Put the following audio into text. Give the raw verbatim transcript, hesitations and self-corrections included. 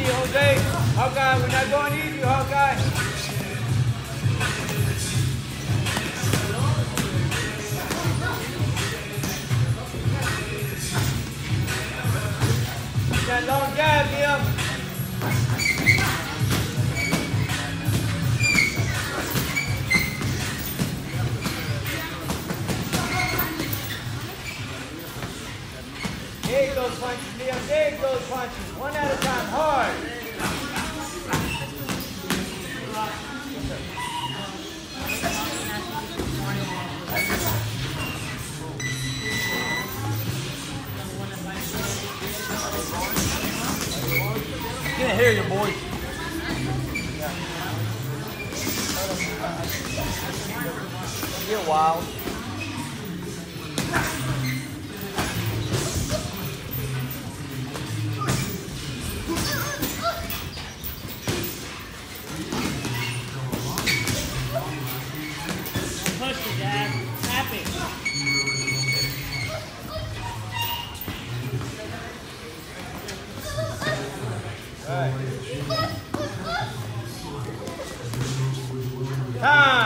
Jose. Hawkeye, we're not going easy, Hawkeye. That long jab, Liam. Dig those punches, Liam. Dig those punches. One at a time, hard. Can't hear you, boys. Get wild. Push it, Dad. Tap it. All right. Time.